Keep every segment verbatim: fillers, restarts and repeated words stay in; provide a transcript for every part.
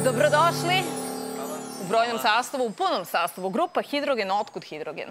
Dobrodošli u brojnom sastavu, u punom sastavu. Grupa Hidrogen, otkud Hidrogen?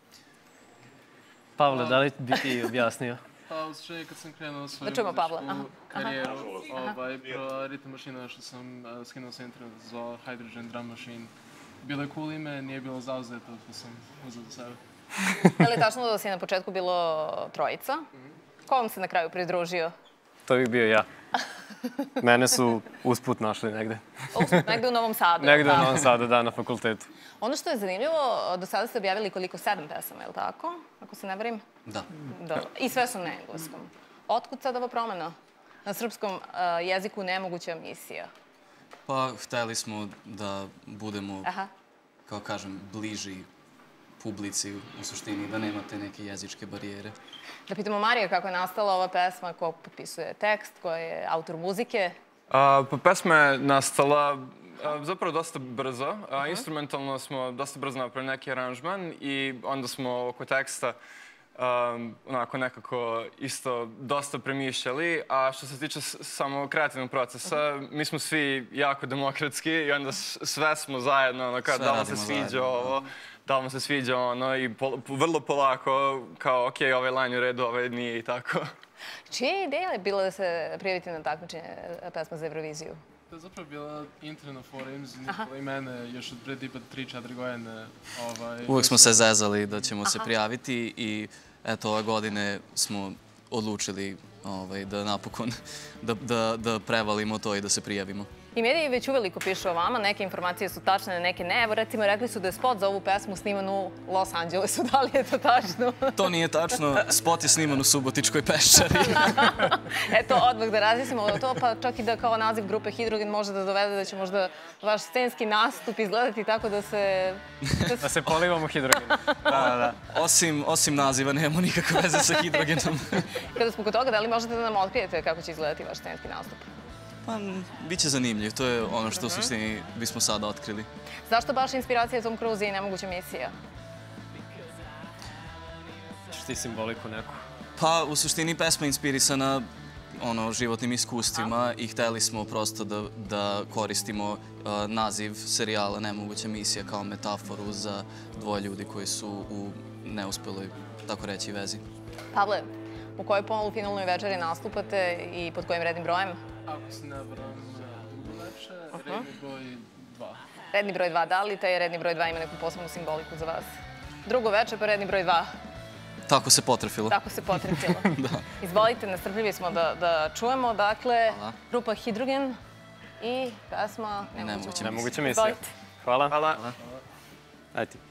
Pavle, da li bi ti objasnio? Pa, u suštini kad sam krenuo svoju muzičku karijeru, pro ritam mašina što sam skinuo sa interneta zvao Hydrogen Drum Machine. Bilo je cool ime, nije bilo zauzeto, pa sam uzeo za sebe. Je li tačno da si na početku bilo trojica? Ko vam se na kraju pridružio? To bi bio ja. Mene su usput našli negde. Usput, negde u Novom Sadu. Negde u Novom Sadu, da, na fakultetu. Ono što je zanimljivo, do sada ste objavili koliko? Sedam pesama, je li tako? Ako se ne varim? Da. I sve su na engleskom. Otkud sad ova promena? Na srpskom jeziku nemoguća misija. Pa, hteli smo da budemo, kao kažem, bliži publici u suštini, da nemate neke jezičke barijere. Da pitamo Marija kako je nastala ova pesma, ko potpisuje tekst, ko je autor muzike? Pa pesma je nastala zapravo dosta brzo. Instrumentalno smo dosta brzo napravili neki aranžman i onda smo oko teksta onako nekako isto dosta premišljali. A što se tiče samo kreativnog procesa, mi smo svi jako demokratski i onda sve smo zajedno, ono kao da vam se sviđa ovo, da vam se sviđa ono i vrlo polako kao ok, ovaj line u redu, ovaj nije i tako. Čija ideja je bila da se prijavite na takmičenje pesma za Euroviziju? To je zapravo bila interna fora Nikola i mene još od pre tipa tri četiri godine. Uvijek smo se zezali da ćemo se prijaviti i eto, ove godine smo odlučili da napokon da prevalimo to i da se prijavimo. I mediji već uveliko pišu o vama, neke informacije su tačne, neke ne. Evo, recimo, rekli su da je spot za ovu pesmu sniman u Los Angelesu. Da li je to tačno? To nije tačno. Spot je sniman u Subotičkoj Peščari. Eto, odmah da razmislimo o to, pa čak i da kao naziv grupe Hidrogen može da dovede da će možda vaš scenski nastup izgledati tako da se... Da se polivamo hidrogenom. Da, da. Osim naziva, nemamo nikakve veze sa hidrogenom. Kada smo kod toga, da li možete da nam otkrijete kako će izgledati vaš scenski nastup? Pa, bit će zanimljiv. To je ono što u suštini bismo sada otkrili. Zašto baš inspiracija Tom Cruise i Nemoguća misija? Što ti simboliku neku? Pa, u suštini pesma je inspirisana životnim iskustvima i hteli smo prosto da koristimo naziv serijala Nemoguća misija kao metaforu za dvoje ljudi koji su u neuspeloj, tako reći, vezi. Pavle, u kojoj polufinalnoj večeri nastupate i pod kojim rednim brojem? Ako se ne varam, drugo veče, redni broj dva. Redni broj dva, da li taj redni broj dva ima neku posebnu simboliku za vas? Drugo veče, pa redni broj dva. Tako se potrefilo. Tako se potrefilo. Izvolite, nestrpljivi smo da čujemo. Dakle, grupa Hidrogen i pesma Nemoguća misija. Hvala. Hvala. Ajde ti.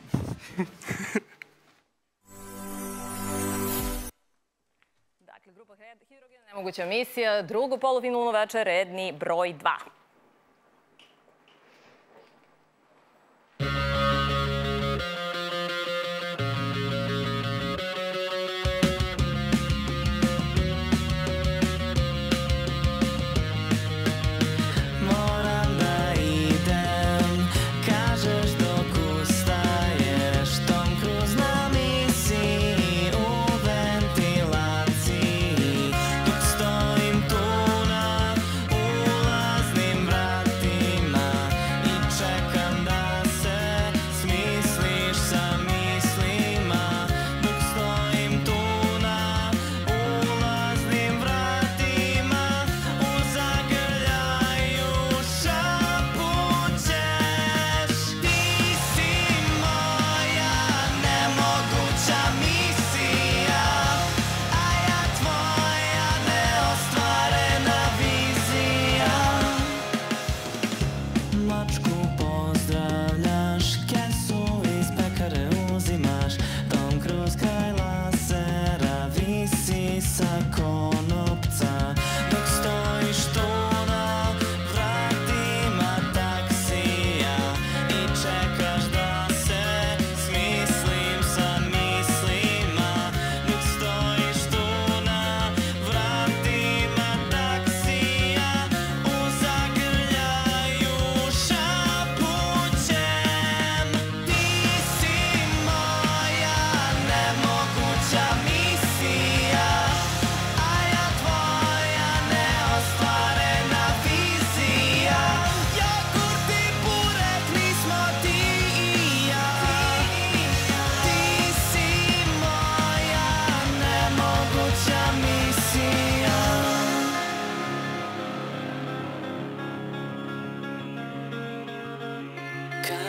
Dakle, grupa Hidrogen, Nemoguća misija, drugo polufinalno veče, redni broj dva. Stojim tu na ulaznim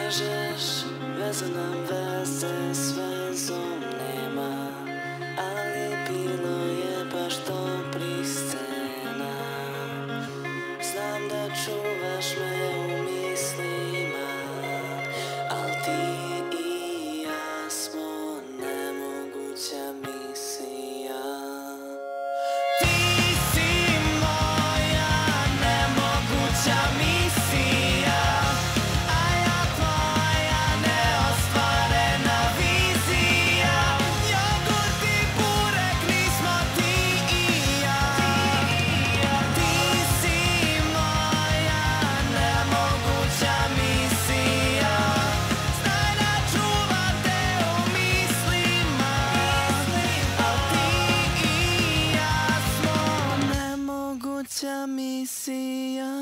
kažeš, veze nam veze s vezom nema, ali bilo je baš dobrih scena. Znam da čuvaš me u mislima, al ti i ja smo nemoguća misija. Ti si moja nemoguća misija, a ja tvoja neostvarena vizija. Jogurt i burek nismo ti i ja. Ti si moja nemoguća misija, znaj da čuvam te u mislima, al ti i ja smo nemoguća misija.